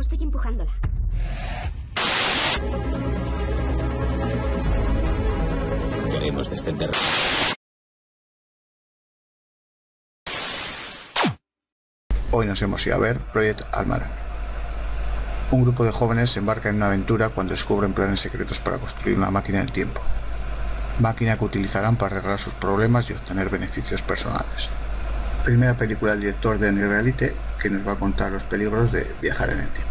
estoy empujándola. Queremos descender. Hoy nos hemos ido a ver Project Almanac. Un grupo de jóvenes se embarca en una aventura cuando descubren planes secretos para construir una máquina del tiempo. Máquina que utilizarán para arreglar sus problemas y obtener beneficios personales. Primera película del director de Unreality que nos va a contar los peligros de viajar en el tiempo.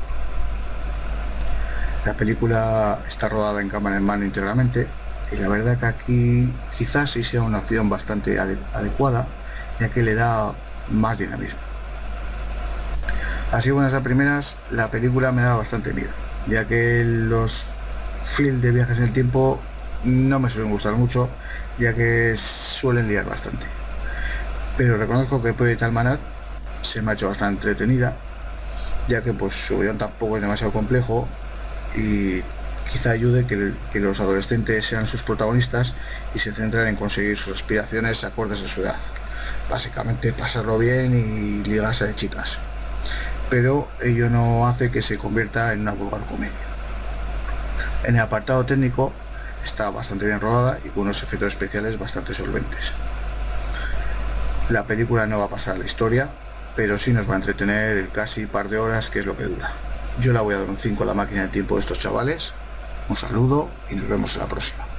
La película está rodada en cámara en mano íntegramente y la verdad que aquí quizás sí sea una opción bastante adecuada, ya que le da más dinamismo. Así, buenas a primeras, la película me da bastante miedo, ya que los films de viajes en el tiempo no me suelen gustar mucho, ya que suelen liar bastante. Pero reconozco que Project Almanac se me ha hecho bastante entretenida, ya que pues su guión tampoco es demasiado complejo y quizá ayude que los adolescentes sean sus protagonistas y se centren en conseguir sus aspiraciones acordes a su edad. Básicamente pasarlo bien y ligarse de chicas. Pero ello no hace que se convierta en una vulgar comedia. En el apartado técnico está bastante bien rodada y con unos efectos especiales bastante solventes. La película no va a pasar a la historia, pero sí nos va a entretener el casi par de horas que es lo que dura. Yo le voy a dar un 5 a la máquina de tiempo de estos chavales. Un saludo y nos vemos en la próxima.